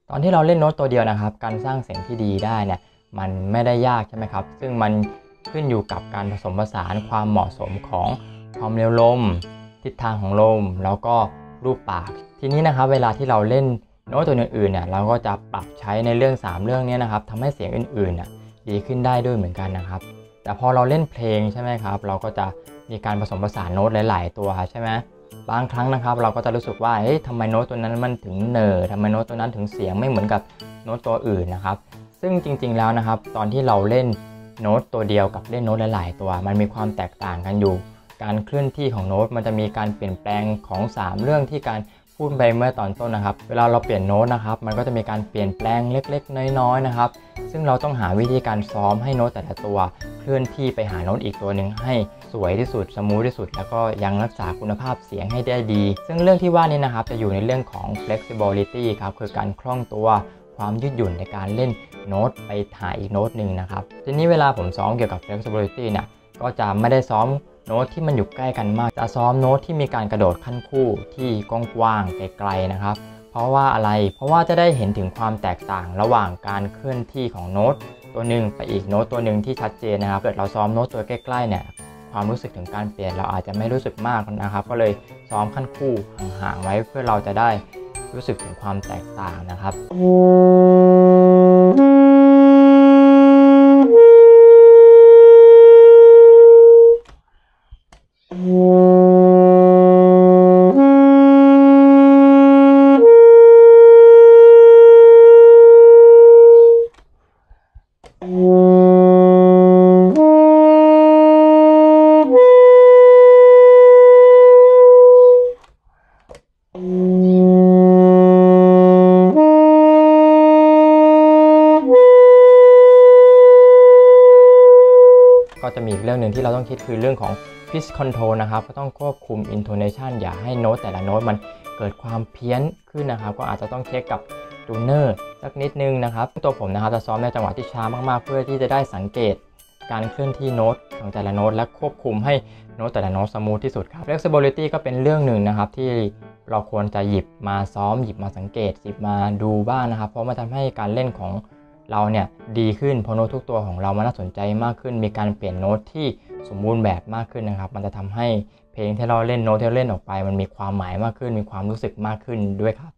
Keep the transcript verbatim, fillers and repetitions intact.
ตอนที่เราเล่นโน้ตตัวเดียวนะครับการสร้างเสียงที่ดีได้เนี่ยมันไม่ได้ยากใช่ไหมครับซึ่งมันขึ้นอยู่กับการผสมผสานความเหมาะสมของความเร็วลมทิศทางของลมแล้วก็รูปปากทีนี้นะครับเวลาที่เราเล่นโน้ตตัวอื่นๆเนี่ยเราก็จะปรับใช้ในเรื่องสามเรื่องนี้นะครับทำให้เสียงอื่นๆน่ะดีขึ้นได้ด้วยเหมือนกันนะครับแต่พอเราเล่นเพลงใช่ไหมครับเราก็จะมีการผสมผสานโน้ตหลายๆตัวใช่ไหมบางครั้งนะครับเราก็จะรู้สึกว่าเฮ้ยทำไมโน้ตตัวนั้นมันถึงเหน่อทำไมโน้ตตัวนั้นถึงเสียงไม่เหมือนกับโน้ตตัวอื่นนะครับซึ่งจริงๆแล้วนะครับตอนที่เราเล่นโน้ตตัวเดียวกับเล่นโน้ตหลายๆตัวมันมีความแตกต่างกันอยู่การเคลื่อนที่ของโน้ตมันจะมีการเปลี่ยนแปลงของสามเรื่องที่การพูดไปเมื่อตอนต้นนะครับเวลาเราเปลี่ยนโน้ตนะครับมันก็จะมีการเปลี่ยนแปลงเล็กๆน้อยๆนะครับซึ่งเราต้องหาวิธีการซ้อมให้โน้ตแต่ละตัวเคลื่อนที่ไปหาโน้ตอีกตัวหนึ่งให้สวยที่สุดสมูทที่สุดแล้วก็ยังรักษาคุณภาพเสียงให้ได้ดีซึ่งเรื่องที่ว่านี้นะครับจะอยู่ในเรื่องของ flexibility ครับคือการคล่องตัวความยืดหยุ่นในการเล่นโน้ตไปหาอีกโน้ตหนึ่งนะครับทีนี้เวลาผมซ้อมเกี่ยวกับ flexibility เนี่ยก็จะไม่ได้ซ้อมโน้ตที่มันอยู่ใกล้กันมากจะซ้อมโน้ตที่มีการกระโดดขั้นคู่ที่กว้างๆไกลๆนะครับเพราะว่าอะไรเพราะว่าจะได้เห็นถึงความแตกต่างระหว่างการเคลื่อนที่ของโน้ตตัวหนึ่งไปอีกโน้ตตัวหนึ่งที่ชัดเจนนะครับเกิดเราซ้อมโน้ตตัวใกล้ๆเนี่ยความรู้สึกถึงการเปลี่ยนเราอาจจะไม่รู้สึกมากนะครับก็เลยซ้อมขั้นคู่ห่างๆไว้เพื่อเราจะได้รู้สึกถึงความแตกต่างนะครับก็จะมีอีกเรื่องหนึ่งที่เราต้องคิดคือเรื่องของ pitch control นะครับก็ต้องควบคุม intonation อย่าให้โน้ตแต่ละโน้ตมันเกิดความเพี้ยนขึ้นนะครับก็อาจจะต้องเช็คกับทูนเนอร์สักนิดนึงนะครับตัวผมนะครับจะซ้อมในจังหวะที่ช้ามากๆเพื่อที่จะได้สังเกตการเคลื่อนที่โน้ตของแต่ละโน้ตและควบคุมให้โน้ตแต่ละโน้ตสมูทที่สุดครับ flexibility ก็เป็นเรื่องหนึ่งนะครับที่เราควรจะหยิบมาซ้อมหยิบมาสังเกตหยิบมาดูบ้าง น, นะครับเพราะมันทำให้การเล่นของเราเนี่ยดีขึ้นเพราะโน้ตทุกตัวของเรามันน่าสนใจมากขึ้นมีการเปลี่ยนโน้ตที่สมบูรณ์แบบมากขึ้นนะครับมันจะทำให้เพลงที่เราเล่นโน้ตที่เราเล่นออกไปมันมีความหมายมากขึ้นมีความรู้สึกมากขึ้นด้วยครับ